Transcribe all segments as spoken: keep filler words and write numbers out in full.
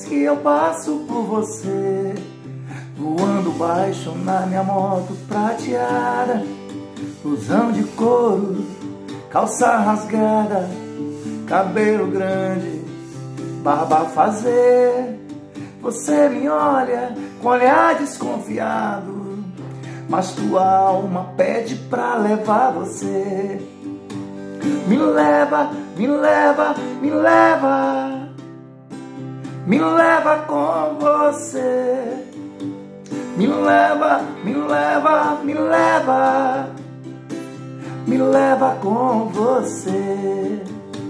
que eu passo por você, voando baixo na minha moto prateada, blusão de couro, calça rasgada, cabelo grande, barba a fazer. Você me olha com olhar desconfiado, mas tua alma pede pra levar você. Me leva, me leva, me leva, me leva com você. Me leva, me leva, me leva, me leva com você.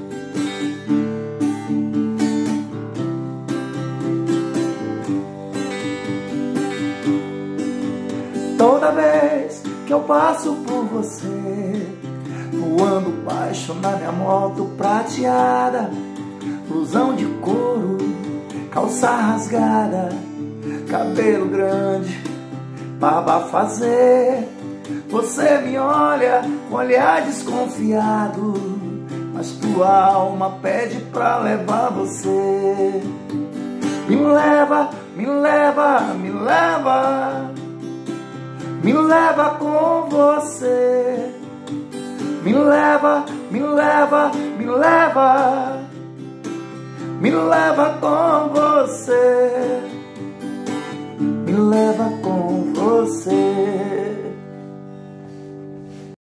Toda vez que eu passo por você, voando baixo na minha moto prateada, blusão de couro, calça rasgada, cabelo grande, barba a fazer. Você me olha com olhar desconfiado, mas tua alma pede pra levar você. Me leva, me leva, me leva, me leva com você. Me leva, me leva, me leva, me leva com você. Me leva com você.